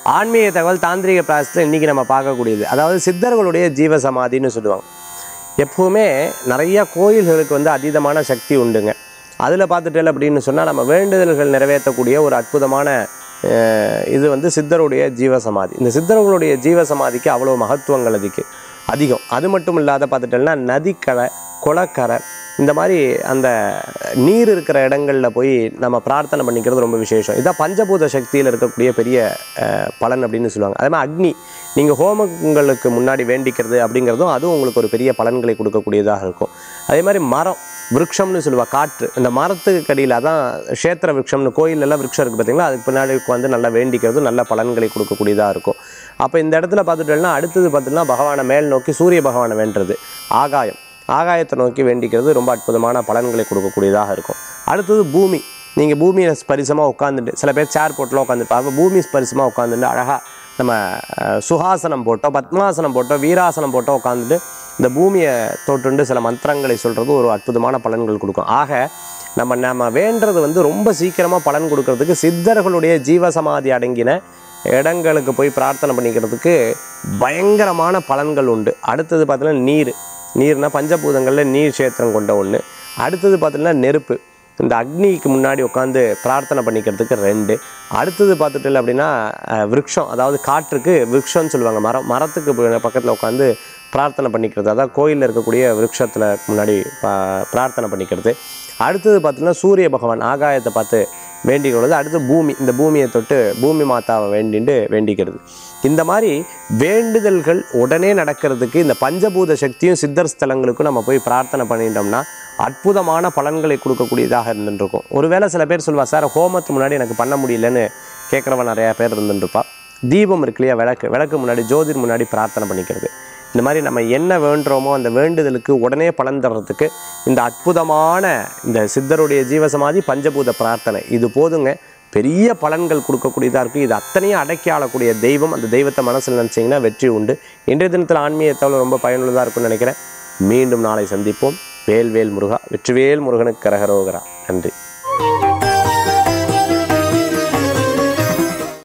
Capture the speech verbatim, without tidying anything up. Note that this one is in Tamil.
ஆன்மீக தகவல் தாந்திரிக பிராயசத்தில் இன்றைக்கி நம்ம பார்க்கக்கூடியது, அதாவது சித்தர்களுடைய ஜீவசமாதின்னு சொல்லுவாங்க. எப்போவுமே நிறையா கோயில்களுக்கு வந்து அதீதமான சக்தி உண்டுங்க. அதில் பார்த்துட்டேன் அப்படின்னு சொன்னால் நம்ம வேண்டுதல்கள் நிறைவேற்றக்கூடிய ஒரு அற்புதமான இது வந்து சித்தருடைய ஜீவசமாதி. இந்த சித்தர்களுடைய ஜீவசமாதிக்கு அவ்வளோ மகத்துவங்கள் அதுக்கு அதிகம். அது மட்டும் இல்லாத பார்த்துட்டேன்னா நதிக்கரை, குளக்கரை, இந்த மாதிரி அந்த நீர் இருக்கிற இடங்களில் போய் நம்ம பிரார்த்தனை பண்ணிக்கிறது ரொம்ப விசேஷம். இதான் பஞ்சபூத சக்தியில் இருக்கக்கூடிய பெரிய பலன் அப்படின்னு சொல்லுவாங்க. அதே மாதிரி அக்னி, நீங்கள் ஹோமங்களுக்கு முன்னாடி வேண்டிக்கிறது அப்படிங்கிறதும் அதுவும் உங்களுக்கு ஒரு பெரிய பலன்களை கொடுக்கக்கூடியதாக இருக்கும். அதே மாதிரி மரம், விருட்சம்னு சொல்லுவாள், காற்று, இந்த மரத்துக்கு கடியில் அதான் க்ஷேத்திர விருட்சம்னு கோயிலெல்லாம் விருட்சம் இருக்குது பார்த்தீங்களா, அதுக்கு பின்னாடி வந்து நல்லா வேண்டிக்கிறதும் நல்ல பலன்களை கொடுக்கக்கூடியதாக இருக்கும். அப்போ இந்த இடத்துல பார்த்துட்டோம்னா அடுத்தது பார்த்திங்கன்னா பகவானை மேல் நோக்கி சூரிய பகவானை வேண்டுறது, ஆகாயம், ஆகாயத்தை நோக்கி வேண்டிக்கிறது ரொம்ப அற்புதமான பலன்களை கொடுக்கக்கூடியதாக இருக்கும். அடுத்தது பூமி, நீங்கள் பூமியை ஸ்பரிசமாக உட்காந்துட்டு, சில பேர் சேர் போட்டுலாம் உட்காந்துருப்பாங்க, பூமி ஸ்பரிசமாக உட்காந்துட்டு அழகாக நம்ம சுகாசனம் போட்டோம், பத்மாசனம் போட்டோம், வீராசனம் போட்டோம் உட்காந்துட்டு இந்த பூமியை தொட்டுண்டு சில மந்திரங்களை சொல்கிறது ஒரு அற்புதமான பலன்கள் கொடுக்கும். ஆக நம்ம நம்ம வேண்டுறது வந்து ரொம்ப சீக்கிரமாக பலன் கொடுக்கறதுக்கு சித்தர்களுடைய ஜீவசமாதி அடங்கின இடங்களுக்கு போய் பிரார்த்தனை பண்ணிக்கிறதுக்கு பயங்கரமான பலன்கள் உண்டு. அடுத்தது பார்த்தீங்கன்னா நீர், நீர்னால் பஞ்சபூதங்களில் நீர் கஷேத்திரம் கொண்ட ஒன்று. அடுத்தது பார்த்தீங்கன்னா நெருப்பு, இந்த அக்னிக்கு முன்னாடி உட்காந்து பிரார்த்தனை பண்ணிக்கிறதுக்கு ரெண்டு. அடுத்தது பார்த்துட்டு அப்படின்னா விருட்சம், அதாவது காற்றுக்கு விருட்சம்னு சொல்லுவாங்க, மரம், மரத்துக்கு பக்கத்தில் உட்காந்து பிரார்த்தனை பண்ணிக்கிறது, அதாவது கோயிலில் இருக்கக்கூடிய விருட்சத்தில் முன்னாடி பிரார்த்தனை பண்ணிக்கிறது. அடுத்தது பார்த்திங்கன்னா சூரிய பகவான் ஆகாயத்தை பார்த்து வேண்டிக்கிறது. அடுத்து பூமி, இந்த பூமியை தொட்டு பூமி மாதாவை வேண்டிட்டு வேண்டிக்கிறது. இந்த மாதிரி வேண்டுதல்கள் உடனே நடக்கிறதுக்கு இந்த பஞ்சபூத சக்தியும் சித்தர் ஸ்தலங்களுக்கும் நம்ம போய் பிரார்த்தனை பண்ணிட்டோம்னா அற்புதமான பலன்களை கொடுக்கக்கூடியதாக இருந்துருக்கும். ஒருவேளை சில பேர் சொல்லுவா, சார் ஹோமத்துக்கு முன்னாடி எனக்கு பண்ண முடியலன்னு கேட்குறவன் நிறையா பேர் இருந்துருப்பா. தீபம் இருக்கு இல்லையா, விளக்கு, விளக்கு முன்னாடி ஜோதிர் முன்னாடி பிரார்த்தனை பண்ணிக்கிறது. இந்த மாதிரி நம்ம என்ன வேண்டுறோமோ அந்த வேண்டுதலுக்கு உடனே பலன் தர்றதுக்கு இந்த அற்புதமான இந்த சித்தருடைய ஜீவசமாதி பஞ்சபூத பிரார்த்தனை இது போதுங்க, பெரிய பலன்கள் கொடுக்கக்கூடியதாக இருக்குது. இது அத்தனையும் அடக்கி ஆளக்கூடிய தெய்வம். அந்த தெய்வத்தை மனசில் நினச்சிங்கன்னா வெற்றி உண்டு. இன்றைய தினத்தில் ஆன்மீகத்தால் ரொம்ப பயனுள்ளதாக இருக்கும்னு நினைக்கிறேன். மீண்டும் நாளை சந்திப்போம். வேல் வேல் முருகா, வெற்றிவேல் முருகனுக்கு கரகரோகரா. நன்றி.